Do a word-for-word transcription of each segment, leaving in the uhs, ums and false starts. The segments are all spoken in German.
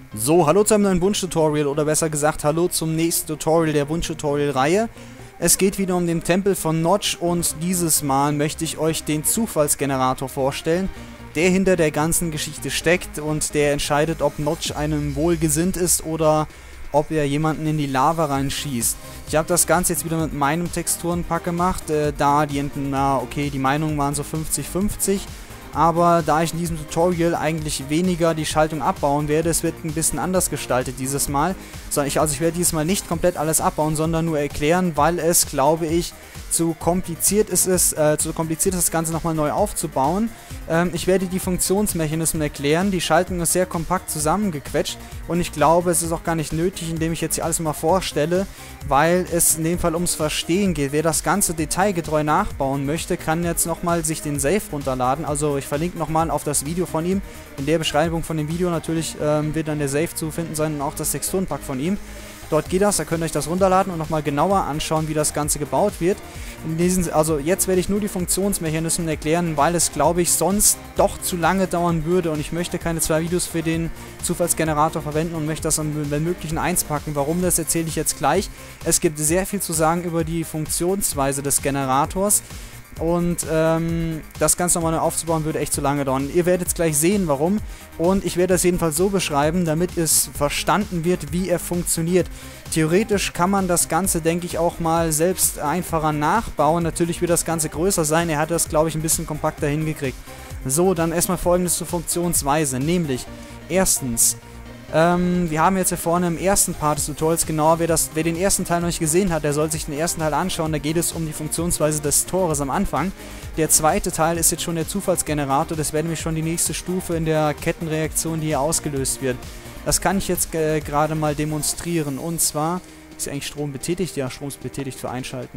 So, hallo zu einem neuen Wunsch-Tutorial oder besser gesagt, hallo zum nächsten Tutorial der Wunsch-Tutorial-Reihe. Es geht wieder um den Tempel von Notch und dieses Mal möchte ich euch den Zufallsgenerator vorstellen, der hinter der ganzen Geschichte steckt und der entscheidet, ob Notch einem wohlgesinnt ist oder ob er jemanden in die Lava reinschießt. Ich habe das Ganze jetzt wieder mit meinem Texturenpack gemacht, äh, da die, na okay, die Meinungen waren so fünfzig fünfzig. Aber da ich in diesem Tutorial eigentlich weniger die Schaltung abbauen werde, es wird ein bisschen anders gestaltet dieses Mal. Also ich werde dieses Mal nicht komplett alles abbauen, sondern nur erklären, weil es, glaube ich, zu kompliziert ist, es, äh, zu kompliziert ist, das Ganze nochmal neu aufzubauen. Ähm, ich werde die Funktionsmechanismen erklären, die Schaltung ist sehr kompakt zusammengequetscht und ich glaube, es ist auch gar nicht nötig, indem ich jetzt hier alles mal vorstelle, weil es in dem Fall ums Verstehen geht. Wer das Ganze detailgetreu nachbauen möchte, kann jetzt nochmal sich den Save runterladen, also ich verlinke nochmal auf das Video von ihm. In der Beschreibung von dem Video natürlich ähm, wird dann der Save zu finden sein und auch das Texturenpack von ihm. Dort geht das, da könnt ihr euch das runterladen und nochmal genauer anschauen, wie das Ganze gebaut wird. In diesen, also jetzt werde ich nur die Funktionsmechanismen erklären, weil es, glaube ich, sonst doch zu lange dauern würde und ich möchte keine zwei Videos für den Zufallsgenerator verwenden und möchte das wenn möglich in eins packen. Warum, das erzähle ich jetzt gleich. Es gibt sehr viel zu sagen über die Funktionsweise des Generators. Und ähm, das Ganze nochmal neu aufzubauen würde echt zu lange dauern. Ihr werdet jetzt gleich sehen, warum. Und ich werde das jedenfalls so beschreiben, damit es verstanden wird, wie er funktioniert. Theoretisch kann man das Ganze, denke ich, auch mal selbst einfacher nachbauen. Natürlich wird das Ganze größer sein. Er hat das, glaube ich, ein bisschen kompakter hingekriegt. So, dann erstmal Folgendes zur Funktionsweise. Nämlich, erstens... Ähm, wir haben jetzt hier vorne im ersten Part des Tutorials, genau, wer, das, wer den ersten Teil noch nicht gesehen hat, der soll sich den ersten Teil anschauen, da geht es um die Funktionsweise des Tores am Anfang. Der zweite Teil ist jetzt schon der Zufallsgenerator, das wäre nämlich schon die nächste Stufe in der Kettenreaktion, die hier ausgelöst wird. Das kann ich jetzt äh, gerade mal demonstrieren, und zwar, ist ja eigentlich Strom betätigt? Ja, Strom ist betätigt für Einschalten.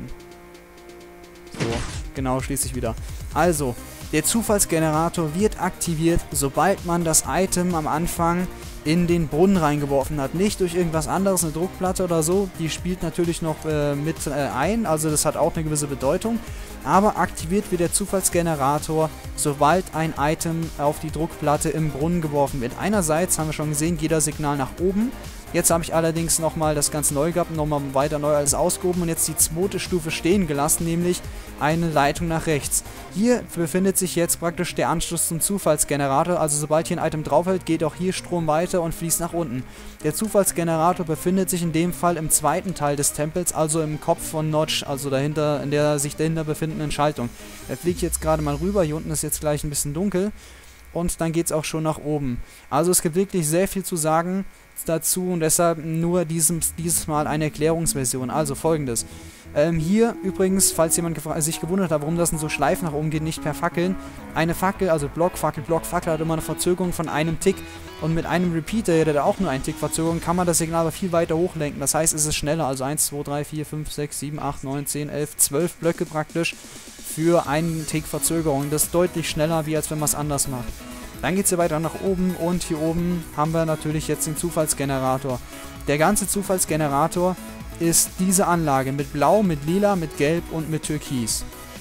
So, genau, schließe ich wieder. Also, der Zufallsgenerator wird aktiviert, sobald man das Item am Anfang in den Brunnen reingeworfen hat. Nicht durch irgendwas anderes, eine Druckplatte oder so. Die spielt natürlich noch äh, mit äh, ein, also das hat auch eine gewisse Bedeutung. Aber aktiviert wird der Zufallsgenerator, sobald ein Item auf die Druckplatte im Brunnen geworfen wird. Einerseits haben wir schon gesehen, geht das Signal nach oben. Jetzt habe ich allerdings nochmal das Ganze neu gehabt, nochmal weiter neu alles ausgehoben und jetzt die zweite Stufe stehen gelassen, nämlich eine Leitung nach rechts. Hier befindet sich jetzt praktisch der Anschluss zum Zufallsgenerator, also sobald hier ein Item draufhält, geht auch hier Strom weiter und fließt nach unten. Der Zufallsgenerator befindet sich in dem Fall im zweiten Teil des Tempels, also im Kopf von Notch, also dahinter, in der sich dahinter befindenden Schaltung. Er fliegt jetzt gerade mal rüber, hier unten ist jetzt gleich ein bisschen dunkel. Und dann geht es auch schon nach oben. Also es gibt wirklich sehr viel zu sagen dazu und deshalb nur diesem, dieses Mal eine Erklärungsversion. Also folgendes. Ähm, hier übrigens, falls jemand sich gewundert hat, warum das denn so Schleifen nach oben geht, nicht per Fackeln. Eine Fackel, also Blockfackel, Blockfackel hat immer eine Verzögerung von einem Tick. Und mit einem Repeater, der da auch nur einen Tick Verzögerung, kann man das Signal aber viel weiter hochlenken. Das heißt, es ist schneller. Also eins, zwei, drei, vier, fünf, sechs, sieben, acht, neun, zehn, elf, zwölf Blöcke praktisch für einen Tick Verzögerung. Das ist deutlich schneller, wie als wenn man es anders macht. Dann geht es hier weiter nach oben und hier oben haben wir natürlich jetzt den Zufallsgenerator. Der ganze Zufallsgenerator ist diese Anlage mit Blau, mit Lila, mit Gelb und mit Türkis.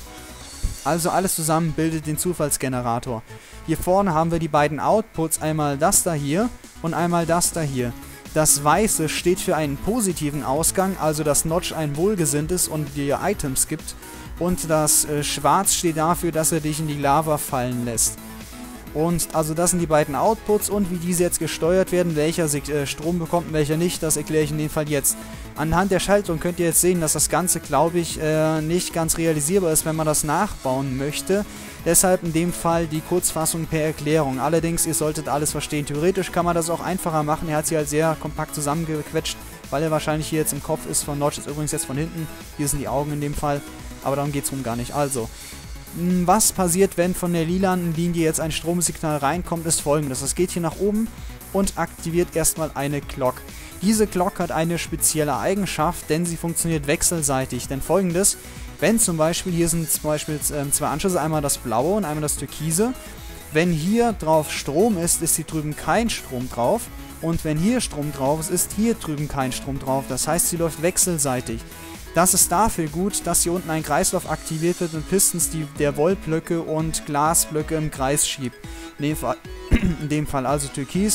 Also alles zusammen bildet den Zufallsgenerator. Hier vorne haben wir die beiden Outputs, einmal das da hier und einmal das da hier. Das Weiße steht für einen positiven Ausgang, also dass Notch ein wohlgesinnt ist und dir Items gibt. Und das äh, Schwarz steht dafür, dass er dich in die Lava fallen lässt. Und also das sind die beiden Outputs und wie diese jetzt gesteuert werden, welcher äh, Strom bekommt und welcher nicht, das erkläre ich in dem Fall jetzt. Anhand der Schaltung könnt ihr jetzt sehen, dass das Ganze, glaube ich, äh, nicht ganz realisierbar ist, wenn man das nachbauen möchte. Deshalb in dem Fall die Kurzfassung per Erklärung. Allerdings, ihr solltet alles verstehen. Theoretisch kann man das auch einfacher machen. Er hat sie halt sehr kompakt zusammengequetscht, weil er wahrscheinlich hier jetzt im Kopf ist von Notch. Ist übrigens jetzt von hinten. Hier sind die Augen in dem Fall. Aber darum geht es rum gar nicht. Also... Was passiert, wenn von der lilanen Linie jetzt ein Stromsignal reinkommt, ist folgendes. Das geht hier nach oben und aktiviert erstmal eine Clock. Diese Clock hat eine spezielle Eigenschaft, denn sie funktioniert wechselseitig. Denn folgendes, wenn zum Beispiel, hier sind zum Beispiel äh, zwei Anschlüsse, einmal das blaue und einmal das türkise. Wenn hier drauf Strom ist, ist hier drüben kein Strom drauf. Und wenn hier Strom drauf ist, ist hier drüben kein Strom drauf. Das heißt, sie läuft wechselseitig. Das ist dafür gut, dass hier unten ein Kreislauf aktiviert wird und Pistons die der Wollblöcke und Glasblöcke im Kreis schiebt. In dem Fall, in dem Fall also Türkis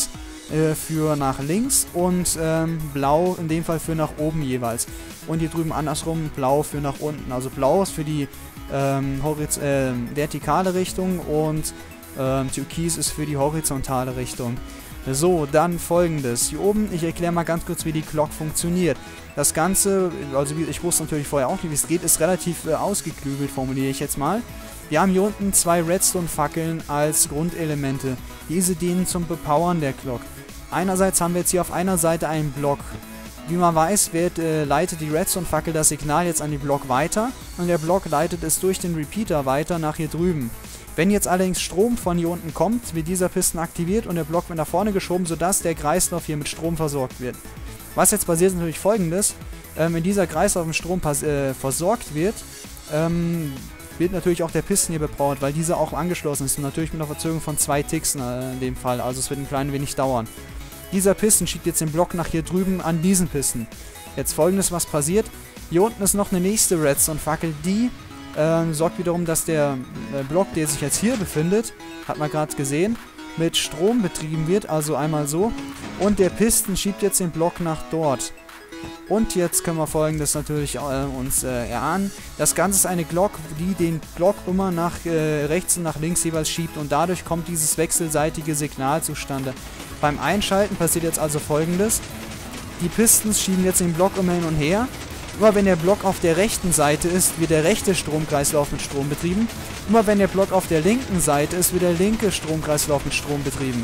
äh, für nach links und ähm, blau in dem Fall für nach oben jeweils. Und hier drüben andersrum blau für nach unten. Also blau ist für die ähm, horiz äh, vertikale Richtung und ähm, türkis ist für die horizontale Richtung. So, dann folgendes. Hier oben, ich erkläre mal ganz kurz, wie die Glock funktioniert. Das Ganze, also ich wusste natürlich vorher auch nicht, wie es geht, ist relativ äh, ausgeklügelt, formuliere ich jetzt mal. Wir haben hier unten zwei Redstone-Fackeln als Grundelemente. Diese dienen zum Bepowern der Glock. Einerseits haben wir jetzt hier auf einer Seite einen Block. Wie man weiß, wird, äh, leitet die Redstone-Fackel das Signal jetzt an die Block weiter und der Block leitet es durch den Repeater weiter nach hier drüben. Wenn jetzt allerdings Strom von hier unten kommt, wird dieser Piston aktiviert und der Block wird nach vorne geschoben, sodass der Kreislauf hier mit Strom versorgt wird. Was jetzt passiert, ist natürlich folgendes. Ähm, wenn dieser Kreislauf mit Strom äh, versorgt wird, ähm, wird natürlich auch der Piston hier bepowert, weil dieser auch angeschlossen ist und natürlich mit einer Verzögerung von zwei Ticks äh, in dem Fall, also es wird ein klein wenig dauern. Dieser Piston schiebt jetzt den Block nach hier drüben an diesen Piston. Jetzt folgendes, was passiert. Hier unten ist noch eine nächste Redstone-Fackel, die äh, sorgt wiederum, dass der äh, Block, der sich jetzt hier befindet, hat man gerade gesehen, mit Strom betrieben wird, also einmal so. Und der Piston schiebt jetzt den Block nach dort. Und jetzt können wir folgendes natürlich äh, uns äh, erahnen. Das Ganze ist eine Glock, die den Block immer nach äh, rechts und nach links jeweils schiebt und dadurch kommt dieses wechselseitige Signal zustande. Beim Einschalten passiert jetzt also folgendes. Die Pistons schieben jetzt den Block immer hin und her. Immer wenn der Block auf der rechten Seite ist, wird der rechte Stromkreislauf mit Strom betrieben. Immer wenn der Block auf der linken Seite ist, wird der linke Stromkreislauf mit Strom betrieben.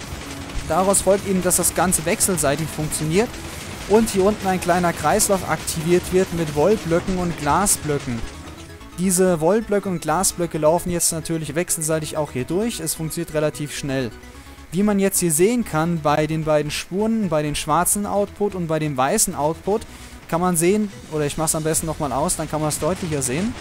Daraus folgt eben, dass das Ganze wechselseitig funktioniert und hier unten ein kleiner Kreislauf aktiviert wird mit Wollblöcken und Glasblöcken. Diese Wollblöcke und Glasblöcke laufen jetzt natürlich wechselseitig auch hier durch. Es funktioniert relativ schnell. Wie man jetzt hier sehen kann, bei den beiden Spuren, bei den schwarzen Output und bei dem weißen Output, kann man sehen, oder ich mache es am besten nochmal aus, dann kann man es deutlicher sehen.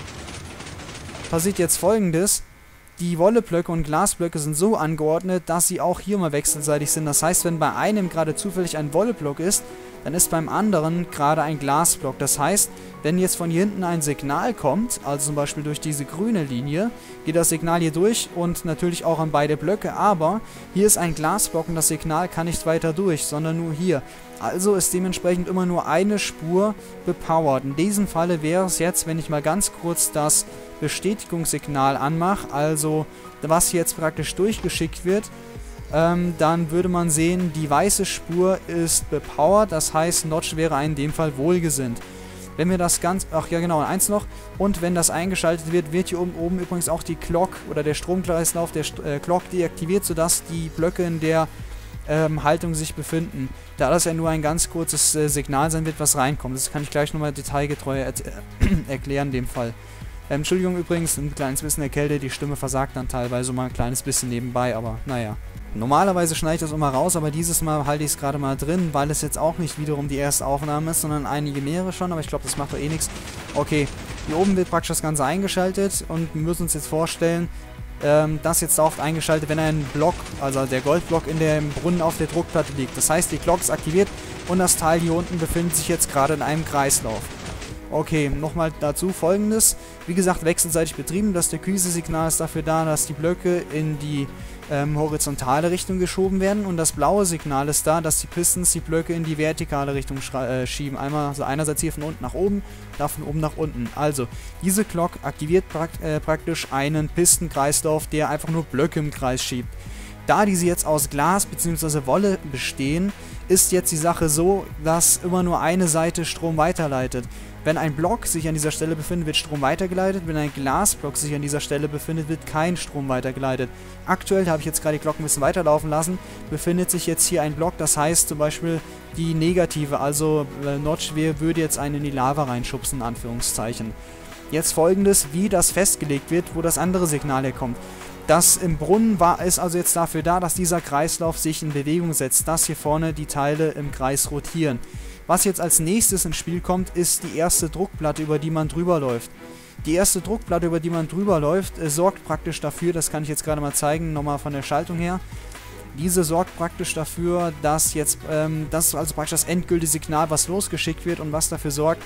Passiert jetzt folgendes. Die Wolleblöcke und Glasblöcke sind so angeordnet, dass sie auch hier mal wechselseitig sind. Das heißt, wenn bei einem gerade zufällig ein Wolleblock ist, dann ist beim anderen gerade ein Glasblock. Das heißt, wenn jetzt von hier hinten ein Signal kommt, also zum Beispiel durch diese grüne Linie, geht das Signal hier durch und natürlich auch an beide Blöcke, aber hier ist ein Glasblock und das Signal kann nicht weiter durch, sondern nur hier. Also ist dementsprechend immer nur eine Spur bepowert. In diesem Falle wäre es jetzt, wenn ich mal ganz kurz das Bestätigungssignal anmache, also was jetzt praktisch durchgeschickt wird, ähm, dann würde man sehen, die weiße Spur ist bepowert, das heißt, Notch wäre in dem Fall wohlgesinnt. Wenn wir das ganz, ach ja genau, eins noch, und wenn das eingeschaltet wird, wird hier oben, oben übrigens auch die Clock oder der Stromkreislauf der St äh, Clock deaktiviert, sodass die Blöcke in der ähm, Haltung sich befinden. Da das ja nur ein ganz kurzes äh, Signal sein wird, was reinkommt. Das kann ich gleich nochmal detailgetreu er äh, erklären in dem Fall. Ähm, Entschuldigung übrigens, ein kleines bisschen erkältet, die Stimme versagt dann teilweise mal ein kleines bisschen nebenbei, aber naja. Normalerweise schneide ich das immer raus, aber dieses Mal halte ich es gerade mal drin, weil es jetzt auch nicht wiederum die erste Aufnahme ist, sondern einige mehrere schon, aber ich glaube, das macht doch eh nichts. Okay, hier oben wird praktisch das Ganze eingeschaltet und wir müssen uns jetzt vorstellen, ähm, das jetzt oft eingeschaltet, wenn ein Block, also der Goldblock in dem Brunnen auf der Druckplatte liegt. Das heißt, die Glock ist aktiviert und das Teil hier unten befindet sich jetzt gerade in einem Kreislauf. Okay, nochmal dazu folgendes. Wie gesagt, wechselseitig betrieben. Das Türkise-Signal ist dafür da, dass die Blöcke in die ähm, horizontale Richtung geschoben werden. Und das blaue Signal ist da, dass die Pistons die Blöcke in die vertikale Richtung äh, schieben. Einmal, also einerseits hier von unten nach oben, da von oben nach unten. Also, diese Glock aktiviert prakt äh, praktisch einen Pistenkreislauf, der einfach nur Blöcke im Kreis schiebt. Da diese jetzt aus Glas bzw. Wolle bestehen, ist jetzt die Sache so, dass immer nur eine Seite Strom weiterleitet. Wenn ein Block sich an dieser Stelle befindet, wird Strom weitergeleitet. Wenn ein Glasblock sich an dieser Stelle befindet, wird kein Strom weitergeleitet. Aktuell habe ich jetzt gerade die Glocken ein bisschen weiterlaufen lassen, befindet sich jetzt hier ein Block, das heißt zum Beispiel die negative, also äh, Notch würde jetzt einen in die Lava reinschubsen, in Anführungszeichen. Jetzt folgendes, wie das festgelegt wird, wo das andere Signal herkommt. Das im Brunnen war, ist also jetzt dafür da, dass dieser Kreislauf sich in Bewegung setzt, dass hier vorne die Teile im Kreis rotieren. Was jetzt als nächstes ins Spiel kommt, ist die erste Druckplatte, über die man drüber läuft. Die erste Druckplatte, über die man drüber läuft, äh, sorgt praktisch dafür, das kann ich jetzt gerade mal zeigen, nochmal von der Schaltung her. Diese sorgt praktisch dafür, dass jetzt, ähm, das ist also praktisch das endgültige Signal, was losgeschickt wird und was dafür sorgt,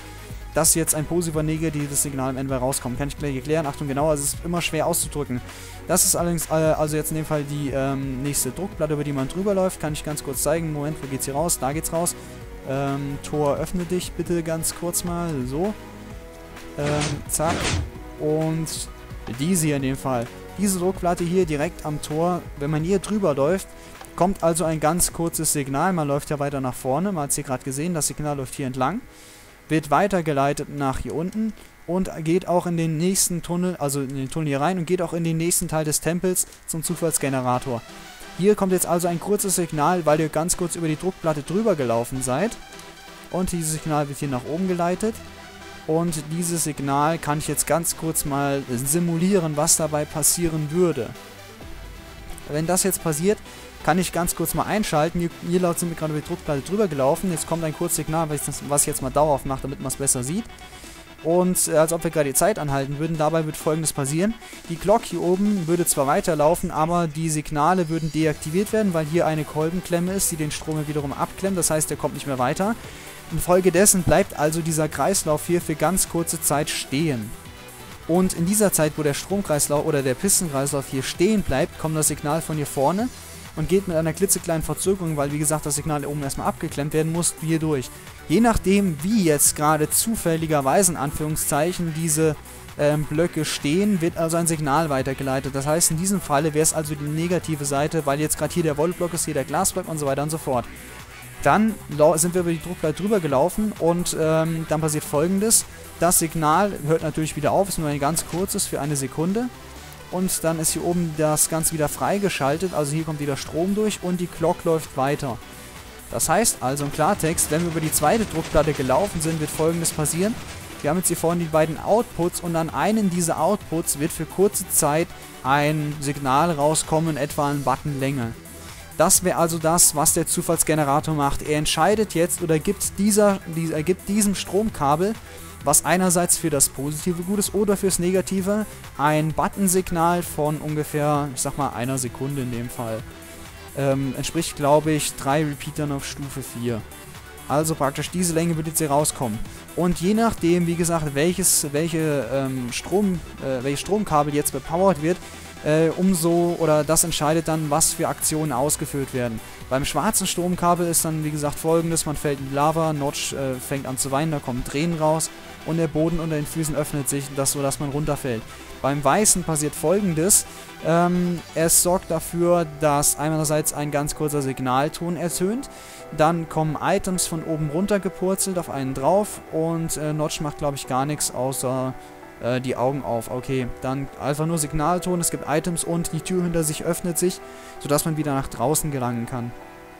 dass jetzt ein positives oder negatives Signal am Ende rauskommt. Kann ich gleich erklären. Achtung, genau, also es ist immer schwer auszudrücken. Das ist allerdings äh, also jetzt in dem Fall die ähm, nächste Druckplatte, über die man drüber läuft. Kann ich ganz kurz zeigen. Moment, wo geht's hier raus? Da geht's raus. Ähm, Tor, öffne dich bitte ganz kurz mal. So. Ähm, zack. Und diese hier in dem Fall. Diese Druckplatte hier direkt am Tor, wenn man hier drüber läuft, kommt also ein ganz kurzes Signal. Man läuft ja weiter nach vorne. Man hat es hier gerade gesehen. Das Signal läuft hier entlang. Wird weitergeleitet nach hier unten und geht auch in den nächsten Tunnel, also in den Tunnel hier rein und geht auch in den nächsten Teil des Tempels zum Zufallsgenerator. Hier kommt jetzt also ein kurzes Signal, weil ihr ganz kurz über die Druckplatte drüber gelaufen seid. Und dieses Signal wird hier nach oben geleitet. Und dieses Signal kann ich jetzt ganz kurz mal simulieren, was dabei passieren würde. Wenn das jetzt passiert, kann ich ganz kurz mal einschalten. Hier, hier laut sind wir gerade über die Druckplatte drüber gelaufen. Jetzt kommt ein kurzes Signal, was ich, das, was ich jetzt mal dauerhaft mache, damit man es besser sieht. Und äh, als ob wir gerade die Zeit anhalten würden. Dabei wird Folgendes passieren. Die Glock hier oben würde zwar weiterlaufen, aber die Signale würden deaktiviert werden, weil hier eine Kolbenklemme ist, die den Strom wiederum abklemmt. Das heißt, der kommt nicht mehr weiter. Infolgedessen bleibt also dieser Kreislauf hier für ganz kurze Zeit stehen. Und in dieser Zeit, wo der Stromkreislauf oder der Pistenkreislauf hier stehen bleibt, kommt das Signal von hier vorne und geht mit einer klitzekleinen Verzögerung, weil wie gesagt das Signal oben erstmal abgeklemmt werden muss, hier durch. Je nachdem, wie jetzt gerade zufälligerweise in Anführungszeichen diese ähm, Blöcke stehen, wird also ein Signal weitergeleitet. Das heißt, in diesem Falle wäre es also die negative Seite, weil jetzt gerade hier der Voltblock ist, hier der Glasblock und so weiter und so fort. Dann sind wir über die Druckplatte drüber gelaufen und ähm, dann passiert Folgendes. Das Signal hört natürlich wieder auf, ist nur ein ganz kurzes für eine Sekunde. Und dann ist hier oben das Ganze wieder freigeschaltet, also hier kommt wieder Strom durch und die Glock läuft weiter. Das heißt also im Klartext, wenn wir über die zweite Druckplatte gelaufen sind, wird Folgendes passieren. Wir haben jetzt hier vorne die beiden Outputs und an einem dieser Outputs wird für kurze Zeit ein Signal rauskommen, etwa in Buttonlänge. Das wäre also das, was der Zufallsgenerator macht. Er entscheidet jetzt oder gibt, dieser, dieser, er gibt diesem Stromkabel, was einerseits für das Positive gut ist oder fürs Negative, ein Buttonsignal von ungefähr, ich sag mal, einer Sekunde in dem Fall. Ähm, entspricht, glaube ich, drei Repeatern auf Stufe vier. Also praktisch diese Länge wird jetzt hier rauskommen. Und je nachdem, wie gesagt, welches, welche, ähm, Strom, äh, welches Stromkabel jetzt bepowert wird, Äh, umso, oder das entscheidet dann, was für Aktionen ausgeführt werden. Beim schwarzen Stromkabel ist dann, wie gesagt, folgendes: Man fällt in die Lava, Notch äh, fängt an zu weinen, da kommen Tränen raus und der Boden unter den Füßen öffnet sich, das so, dass man runterfällt. Beim weißen passiert Folgendes: ähm, Es sorgt dafür, dass einerseits ein ganz kurzer Signalton ertönt, dann kommen Items von oben runter gepurzelt auf einen drauf und äh, Notch macht, glaube ich, gar nichts außer die Augen auf. Okay, dann einfach nur Signalton, es gibt Items und die Tür hinter sich öffnet sich, sodass man wieder nach draußen gelangen kann.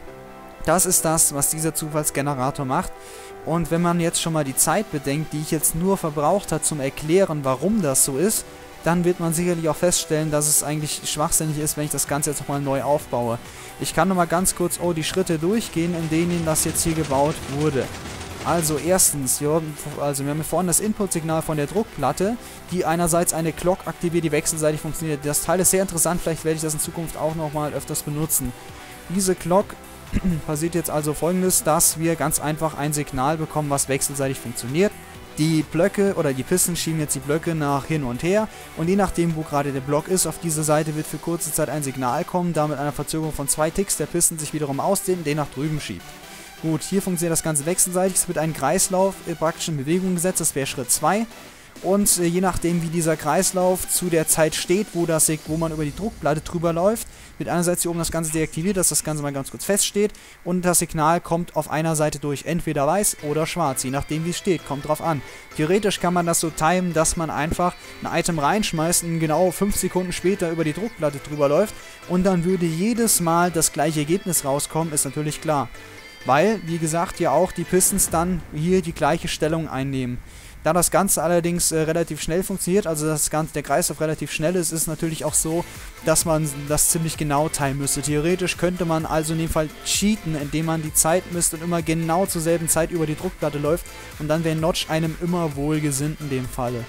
Das ist das, was dieser Zufallsgenerator macht. Und wenn man jetzt schon mal die Zeit bedenkt, die ich jetzt nur verbraucht habe zum Erklären, warum das so ist, dann wird man sicherlich auch feststellen, dass es eigentlich schwachsinnig ist, wenn ich das Ganze jetzt nochmal neu aufbaue. Ich kann nochmal ganz kurz oh, die Schritte durchgehen, in denen das jetzt hier gebaut wurde. Also erstens, ja, also wir haben hier vorne das Input-Signal von der Druckplatte, die einerseits eine Glock aktiviert, die wechselseitig funktioniert. Das Teil ist sehr interessant, vielleicht werde ich das in Zukunft auch nochmal öfters benutzen. Diese Glock passiert jetzt also Folgendes, dass wir ganz einfach ein Signal bekommen, was wechselseitig funktioniert. Die Blöcke oder die Pisten schieben jetzt die Blöcke nach hin und her und je nachdem, wo gerade der Block ist, auf dieser Seite wird für kurze Zeit ein Signal kommen, da mit einer Verzögerung von zwei Ticks der Pisten sich wiederum ausdehnt, den nach drüben schiebt. Gut, hier funktioniert das Ganze wechselseitig. Es wird ein Kreislauf äh, praktisch in Bewegung gesetzt. Das wäre Schritt zwei. Und äh, je nachdem, wie dieser Kreislauf zu der Zeit steht, wo, das, wo man über die Druckplatte drüber läuft, wird einerseits hier oben das Ganze deaktiviert, dass das Ganze mal ganz kurz feststeht. Und das Signal kommt auf einer Seite durch, entweder weiß oder schwarz. Je nachdem, wie es steht, kommt drauf an. Theoretisch kann man das so timen, dass man einfach ein Item reinschmeißt und genau fünf Sekunden später über die Druckplatte drüber läuft. Und dann würde jedes Mal das gleiche Ergebnis rauskommen, ist natürlich klar. Weil, wie gesagt, ja auch die Pistons dann hier die gleiche Stellung einnehmen. Da das Ganze allerdings äh, relativ schnell funktioniert, also das Ganze, der Kreislauf relativ schnell ist, ist es natürlich auch so, dass man das ziemlich genau timen müsste. Theoretisch könnte man also in dem Fall cheaten, indem man die Zeit misst und immer genau zur selben Zeit über die Druckplatte läuft und dann wäre Notch einem immer wohlgesinnt in dem Falle.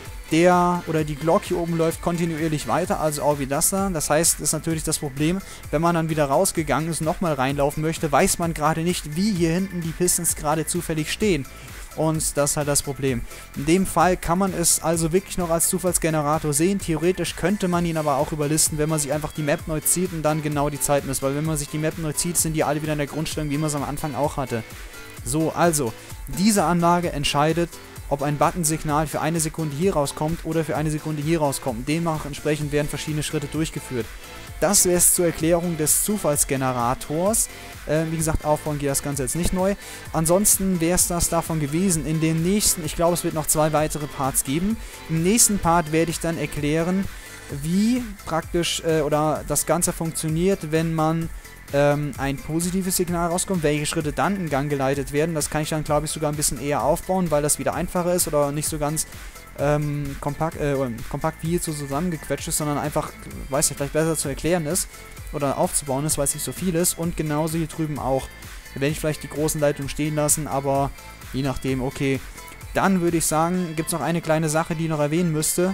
Der oder die Glock hier oben läuft kontinuierlich weiter, also auch wie das da. Das heißt, das ist natürlich das Problem, wenn man dann wieder rausgegangen ist und nochmal reinlaufen möchte, weiß man gerade nicht, wie hier hinten die Pistons gerade zufällig stehen. und das ist halt das Problem. In dem Fall kann man es also wirklich noch als Zufallsgenerator sehen. Theoretisch könnte man ihn aber auch überlisten, wenn man sich einfach die Map neu zieht und dann genau die Zeit misst, weil wenn man sich die Map neu zieht, sind die alle wieder in der Grundstellung, wie man es am Anfang auch hatte. So, also, diese Anlage entscheidet, ob ein Buttonsignal für eine Sekunde hier rauskommt oder für eine Sekunde hier rauskommt. Demnach entsprechend werden verschiedene Schritte durchgeführt. Das wäre es zur Erklärung des Zufallsgenerators. Äh, wie gesagt, aufbauen geht das Ganze jetzt nicht neu. Ansonsten wäre es das davon gewesen. In dem nächsten, ich glaube, es wird noch zwei weitere Parts geben. Im nächsten Part werde ich dann erklären, wie praktisch äh, oder das Ganze funktioniert, wenn man ähm, ein positives Signal rauskommt, welche Schritte dann in Gang geleitet werden. Das kann ich dann, glaube ich, sogar ein bisschen eher aufbauen, weil das wieder einfacher ist oder nicht so ganz ähm, kompakt, äh, kompakt wie jetzt so zusammengequetscht ist, sondern einfach, weiß ich, vielleicht besser zu erklären ist oder aufzubauen ist, weil es nicht so viel ist. Und genauso hier drüben auch. Da werde ich vielleicht die großen Leitungen stehen lassen, aber je nachdem, okay. Dann würde ich sagen, gibt es noch eine kleine Sache, die ich noch erwähnen müsste.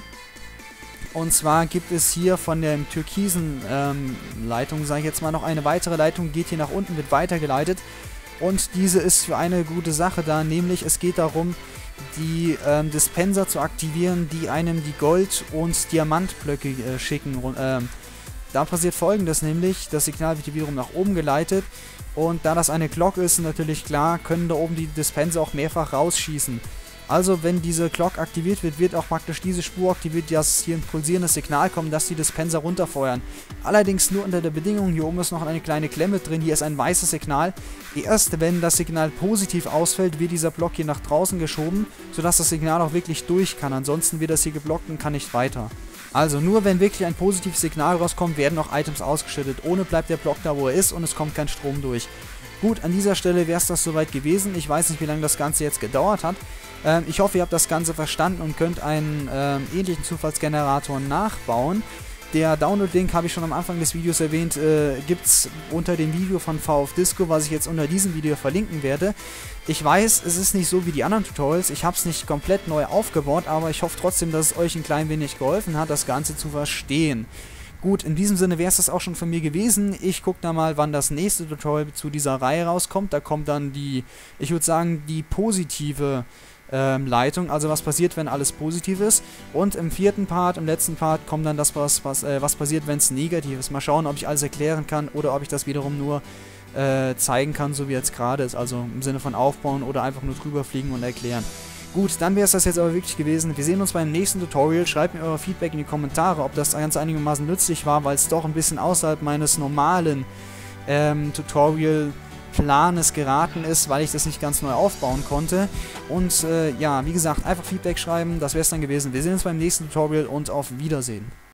Und zwar gibt es hier von der türkisen ähm, Leitung, sage ich jetzt mal, noch eine weitere Leitung, geht hier nach unten, wird weitergeleitet. Und diese ist für eine gute Sache da, nämlich es geht darum, die ähm, Dispenser zu aktivieren, die einem die Gold- und Diamantblöcke äh, schicken. Ähm, da passiert Folgendes, nämlich das Signal wird hier wiederum nach oben geleitet. Und da das eine Glock ist, natürlich klar, können da oben die Dispenser auch mehrfach rausschießen. Also wenn diese Glock aktiviert wird, wird auch praktisch diese Spur aktiviert, dass hier ein pulsierendes Signal kommt, dass die Dispenser runterfeuern. Allerdings nur unter der Bedingung, hier oben ist noch eine kleine Klemme drin, hier ist ein weißes Signal. Erst wenn das Signal positiv ausfällt, wird dieser Block hier nach draußen geschoben, sodass das Signal auch wirklich durch kann. Ansonsten wird das hier geblockt und kann nicht weiter. Also nur wenn wirklich ein positives Signal rauskommt, werden auch Items ausgeschüttet. Ohne bleibt der Block da, wo er ist und es kommt kein Strom durch. Gut, an dieser Stelle wäre es das soweit gewesen. Ich weiß nicht, wie lange das Ganze jetzt gedauert hat. Ähm, ich hoffe, ihr habt das Ganze verstanden und könnt einen ähm, ähnlichen Zufallsgenerator nachbauen. Der Download-Link habe ich schon am Anfang des Videos erwähnt, äh, gibt es unter dem Video von VfDisco, was ich jetzt unter diesem Video verlinken werde. Ich weiß, es ist nicht so wie die anderen Tutorials, ich habe es nicht komplett neu aufgebaut, aber ich hoffe trotzdem, dass es euch ein klein wenig geholfen hat, das Ganze zu verstehen. Gut, in diesem Sinne wäre es das auch schon von mir gewesen. Ich gucke da mal, wann das nächste Tutorial zu dieser Reihe rauskommt. Da kommt dann die, ich würde sagen, die positive ähm, Leitung. Also was passiert, wenn alles positiv ist. Und im vierten Part, im letzten Part, kommt dann das, was, was, äh, was passiert, wenn es negativ ist. Mal schauen, ob ich alles erklären kann oder ob ich das wiederum nur äh, zeigen kann, so wie jetzt gerade ist. Also im Sinne von aufbauen oder einfach nur drüber fliegen und erklären. Gut, dann wäre es das jetzt aber wirklich gewesen. Wir sehen uns beim nächsten Tutorial. Schreibt mir euer Feedback in die Kommentare, ob das ganz einigermaßen nützlich war, weil es doch ein bisschen außerhalb meines normalen ähm, Tutorial-Planes geraten ist, weil ich das nicht ganz neu aufbauen konnte. Und äh, ja, wie gesagt, einfach Feedback schreiben. Das wäre es dann gewesen. Wir sehen uns beim nächsten Tutorial und auf Wiedersehen.